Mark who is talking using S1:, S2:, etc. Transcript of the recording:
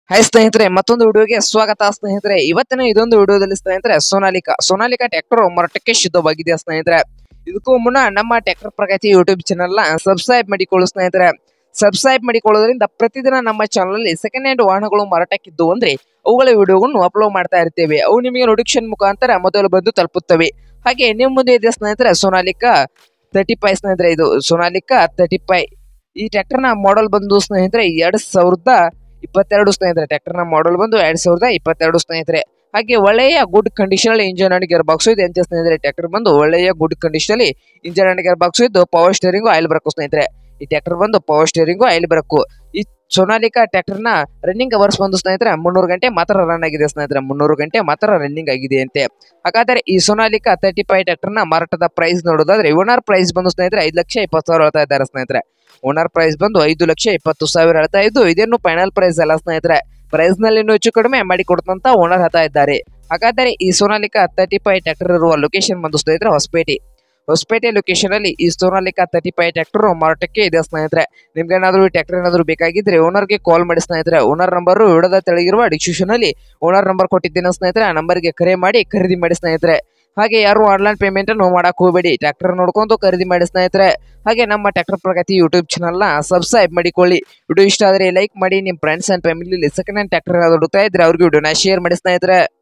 S1: Hi ಸ್ನೇಹಿತರೆ, ಮತ್ತೊಂದು ವಿಡಿಯೋಗೆ ಸ್ವಾಗತ ಸ್ನೇಹಿತರೆ. ಇವತ್ತಿನ ಇದೊಂದು ವಿಡಿಯೋದಲ್ಲಿ ಸ್ನೇಹಿತರೆ ಸೋನಾಲಿಕಾ ಟ್ರ್ಯಾಕ್ಟರ್ ಮಾರಾಟಕ್ಕೆ ಸಿದ್ಧವಾಗಿದೆ ಸ್ನೇಹಿತರೆ. ಇದಕ್ಕೂ ಮುನ್ನ ನಮ್ಮ ಟ್ರ್ಯಾಕ್ಟರ್ ಪ್ರಗತಿ ಯೂಟ್ಯೂಬ್ ಚಾನಲ್ ನ ಸಬ್ಸ್ಕ್ರೈಬ್ ಮಾಡಿಕೊಳ್ಳಿ ಸ್ನೇಹಿತರೆ. ಸಬ್ಸ್ಕ್ರೈಬ್ ಮಾಡಿಕೊಳ್ಳೋದ್ರಿಂದ ಪ್ರತಿದಿನ ನಮ್ಮ ಚಾನಲ್ ಅಲ್ಲಿ ಸೆಕೆಂಡ್ ಹ್ಯಾಂಡ್ ವಾಹನಗಳು ಮಾರಾಟಕ್ಕಿದ್ದು ಅಂದ್ರೆ ಅವುಗಳ ವಿಡಿಯೋಗಳನ್ನು ಅಪ್ಲೋಡ್ ಮಾಡ್ತಾ ಇರ್ತೇವೆ. ಅವು ನಿಮಗೆ ನೋಟಿಫಿಕೇಶನ್ ಮುಖಾಂತರ ಮೊದಲು ಬಂದು ತಲುಪುತ್ತವೆ. ಹಾಗೆ ನಿಮ್ಮ ಮುಂದೆ ಇದೆ ಸ್ನೇಹಿತರೆ ಸೋನಾಲಿಕಾ 35 ಸ್ನೇಹಿತರೆ. ಇದು ಸೋನಾಲಿಕಾ 35. ಈ ಟ್ರ್ಯಾಕ್ಟರ್ ನ ಮಾಡೆಲ್ ಬಂದು ಸ್ನೇಹಿತರೆ 2022 ಸ್ನೇಹಿತರೆ. ಟ್ರ್ಯಾಕ್ಟರ್ ನ ಮಾಡೆಲ್ ಬಂದು 2022 ಸ್ನೇಹಿತರೆ. ಹಾಗೆ ಒಳ್ಳೆಯ good condition engine and gear box ಇದೆ ಅಂತ ಸ್ನೇಹಿತರೆ. ಟ್ರ್ಯಾಕ್ಟರ್ ಬಂದು ಒಳ್ಳೆಯ good condition engine and gear box ಇದ್ದು ಪವರ್ ಸ್ಟೇರಿಂಗ್ ಆಯಿಲ್ ಬ್ರೇಕ್ ಸ್ನೇಹಿತರೆ. ಈ ಟ್ರ್ಯಾಕ್ಟರ್ ಬಂದು ಪವರ್ ಸ್ಟೇರಿಂಗ್ ಆಯಿಲ್ ಬ್ರೇಕ್. ಈ ಸೋನಾಲಿಕಾ ಟ್ರ್ಯಾಕ್ಟರ್ ನ ರನ್ನಿಂಗ್ ಅವರ್ಸ್ ಬಂದು ಸ್ನೇಹಿತರೆ 300 ಗಂಟೆ ಮಾತ್ರ ರನ್ ಆಗಿದೆ ಸ್ನೇಹಿತರೆ. 300 ಗಂಟೆ ಮಾತ್ರ ರನ್ನಿಂಗ್ ಆಗಿದೆ ಅಂತೆ. ಹಾಗಾದರೆ ಈ ಸೋನಾಲಿಕಾ 35 ಟ್ರ್ಯಾಕ್ಟರ್ ನ ಮಾರಾಟದ ಪ್ರೈಸ್ ನೋಡೋದಾದ್ರೆ ಓನರ್ ಪ್ರೈಸ್ ಬಂದು ಸ್ನೇಹಿತರೆ 5,20,000 ಹೇಳ್ತಾ ಇದ್ದಾರೆ ಸ್ನೇಹಿತರೆ. ಓನರ್ ಪ್ರೈಸ್ ಬಂದು 5,20,000 ಹೇಳ್ತಾ ಇದ್ದು ಇದೇನು ಫೈನಲ್ ಪ್ರೈಸ್ ಅಲ್ಲ ಸ್ನೇಹಿತರೆ. ಪ್ರೈಸ್ ನಲ್ಲಿ ಇನ್ನೂ ಹೆಚ್ಚು ಕಡಿಮೆ ಮಾಡಿ ಕೊಡ್ತಂತ ಓನರ್ ಹೇಳ್ತಾ ಇದ್ದಾರೆ. ಹಾಗಾದರೆ ಈ ಸೋನಾಲಿಕಾ 35 ಟ್ರ್ಯಾಕ್ಟರ್ ಇರುವ ಲೊಕೇಶನ್ ಬಂದು ಸ್ನೇಹಿತರೆ ಹೊಸಪೇಟೆ ಲೊಕೇಶನ್ ಅಲ್ಲಿ ಈ ಸೋನಾಲಿಕಾ 35 ಟ್ರ್ಯಾಕ್ಟರ್ ಮಾರಾಟಕ್ಕೆ ಇದೆ ಸ್ನೇಹಿತರೆ. ನಿಮ್ಗೆ ಏನಾದ್ರು ಈ ಟ್ರ್ಯಾಕ್ಟರ್ ಏನಾದ್ರು ಬೇಕಾಗಿದ್ರೆ ಓನರ್ಗೆ ಕಾಲ್ ಮಾಡಿ ಸ್ನೇಹಿತರೆ. ಓನರ್ ನಂಬರ್ ವಿಡಿಯೋದ ತೆಳಗಿರುವ ಡಿಸ್ಕ್ರಿಪ್ಷನ್ ಅಲ್ಲಿ ಓನರ್ ನಂಬರ್ ಕೊಟ್ಟಿದ್ದೇನೆ ಸ್ನೇಹಿತರೆ. ಆ ನಂಬರ್ಗೆ ಕರೆ ಮಾಡಿ ಖರೀದಿ ಮಾಡಿ ಸ್ನೇಹಿತರೆ. ಹಾಗೆ ಯಾರು ಆನ್ಲೈನ್ ಪೇಮೆಂಟ್ ಅನ್ನು ಮಾಡಕ್ ಹೋಗಬೇಡಿ, ಟ್ರ್ಯಾಕ್ಟರ್ ನೋಡ್ಕೊಂಡು ಖರೀದಿ ಮಾಡಿ ಸ್ನೇಹಿತರೆ. ಹಾಗೆ ನಮ್ಮ ಟ್ರ್ಯಾಕ್ಟರ್ ಪ್ರಗತಿ ಯೂಟ್ಯೂಬ್ ಚಾನಲ್ ನ ಸಬ್ಸ್ಕ್ರೈಬ್ ಮಾಡಿಕೊಳ್ಳಿ. ವಿಡಿಯೋ ಇಷ್ಟ ಆದರೆ ಲೈಕ್ ಮಾಡಿ. ನಿಮ್ಮ friends and family second hand tractor ಹುಡುಕ್ತಾ ಇದ್ರೆ ಅವ್ರಿಗೆ ವಿಡಿಯೋನ ಶೇರ್ ಮಾಡಿ ಸ್ನೇಹಿತರೆ.